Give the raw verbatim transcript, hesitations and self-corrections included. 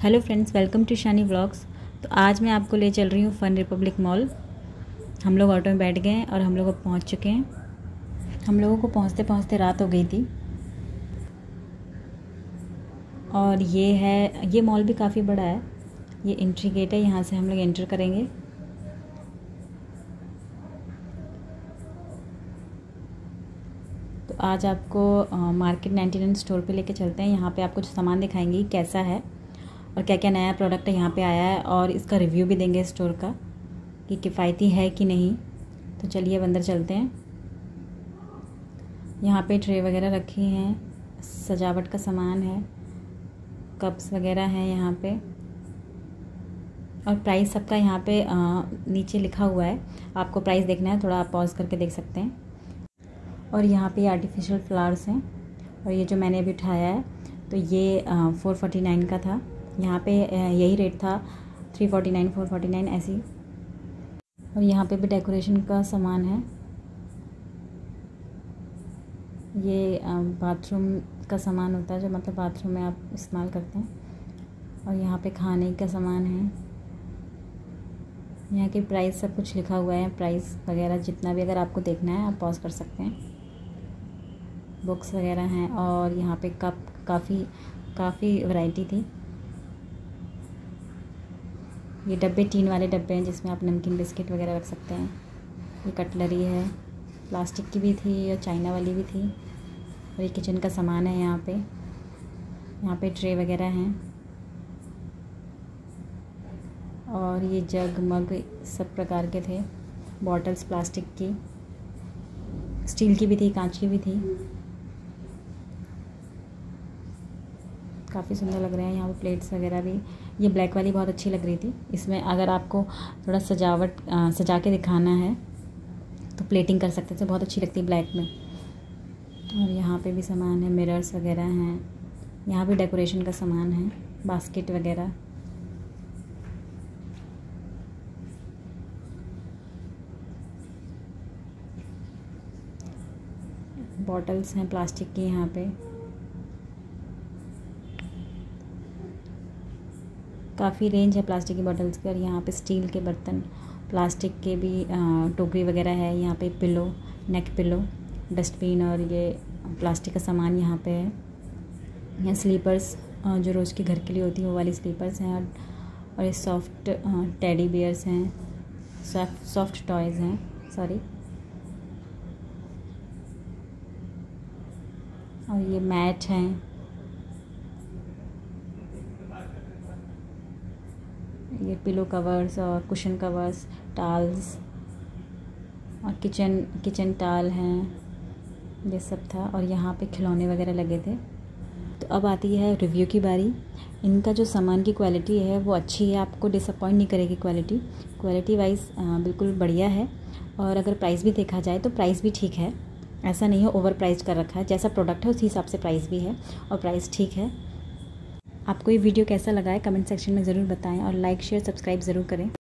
Hello friends, welcome to Shani vlogs. तो आज मैं आपको ले चल रही हूँ फ़न रिपब्लिक मॉल। हम लोग ऑटो में बैठ गए हैं और हम लोग अब पहुँच चुके हैं। हम लोगों को पहुँचते पहुँचते रात हो गई थी। और ये है, ये मॉल भी काफ़ी बड़ा है। ये एंट्री गेट है, यहाँ से हम लोग एंटर करेंगे। तो आज आपको मार्केट नाइन्टी नाइन स्टोर पे लेके चलते हैं। यहाँ पे आपको जो सामान दिखाएंगे कैसा है और क्या क्या नया प्रोडक्ट यहाँ पे आया है, और इसका रिव्यू भी देंगे स्टोर का कि किफ़ायती है कि नहीं। तो चलिए अब अंदर चलते हैं। यहाँ पे ट्रे वगैरह रखी हैं, सजावट का सामान है, कप्स वगैरह हैं यहाँ पे, और प्राइस सबका यहाँ पे आ, नीचे लिखा हुआ है। आपको प्राइस देखना है, थोड़ा आप पॉज करके देख सकते हैं। और यहाँ पे आर्टिफिशियल फ्लावर्स हैं। और ये जो मैंने अभी उठाया है तो ये फोर फोर्टी नाइन का था। यहाँ पे यही रेट था, three forty nine four forty nine ऐसी। और यहाँ पे भी डेकोरेशन का सामान है। ये बाथरूम का सामान होता है, जो मतलब बाथरूम में आप इस्तेमाल करते हैं। और यहाँ पे खाने का सामान है। यहाँ की प्राइस सब कुछ लिखा हुआ है, प्राइस वगैरह जितना भी अगर आपको देखना है आप पॉज कर सकते हैं। बुक्स वगैरह हैं। और यहाँ पे कप काफ़ी काफ़ी वैरायटी थी। ये डब्बे टीन वाले डब्बे हैं जिसमें आप नमकीन बिस्किट वगैरह रख सकते हैं। ये कटलरी है, प्लास्टिक की भी थी और चाइना वाली भी थी। और ये किचन का सामान है। यहाँ पे यहाँ पे ट्रे वगैरह हैं। और ये जग मग सब प्रकार के थे। बॉटल्स प्लास्टिक की, स्टील की भी थी, कांच की भी थी। काफ़ी सुंदर लग रहे हैं यहाँ पे प्लेट्स वगैरह भी। ये ब्लैक वाली बहुत अच्छी लग रही थी। इसमें अगर आपको थोड़ा सजावट आ, सजा के दिखाना है तो प्लेटिंग कर सकते थे, बहुत अच्छी लगती है ब्लैक में। और यहाँ पे भी सामान है, मिरर्स वगैरह हैं। यहाँ भी डेकोरेशन का सामान है, बास्केट वगैरह। बॉटल्स हैं प्लास्टिक की यहाँ पे। काफ़ी रेंज है प्लास्टिक की बॉटल्स की। और यहाँ पे स्टील के बर्तन, प्लास्टिक के भी टोकरी वगैरह है। यहाँ पे पिलो, नेक पिलो, डस्टबिन, और ये प्लास्टिक का सामान यहाँ पे है। यहाँ स्लीपर्स जो रोज़ के घर के लिए होती है वो वाली स्लीपर्स हैं। और, और ये सॉफ्ट टेडी बियर्स हैं, सॉफ्ट सॉफ्ट टॉयज़ हैं, सॉरी। और ये मैट हैं। ये पिलो कवर्स और कुशन कवर्स, टाल्स, और किचन किचन टाल हैं, ये सब था। और यहाँ पे खिलौने वगैरह लगे थे। तो अब आती है रिव्यू की बारी। इनका जो सामान की क्वालिटी है वो अच्छी है, आपको डिसअपॉइंट नहीं करेगी। क्वालिटी क्वालिटी वाइज बिल्कुल बढ़िया है। और अगर प्राइस भी देखा जाए तो प्राइस भी ठीक है, ऐसा नहीं है ओवर प्राइस कर रखा है। जैसा प्रोडक्ट है उसी हिसाब से प्राइस भी है, और प्राइस ठीक है। आपको ये वीडियो कैसा लगा है कमेंट सेक्शन में ज़रूर बताएं, और लाइक शेयर सब्सक्राइब ज़रूर करें।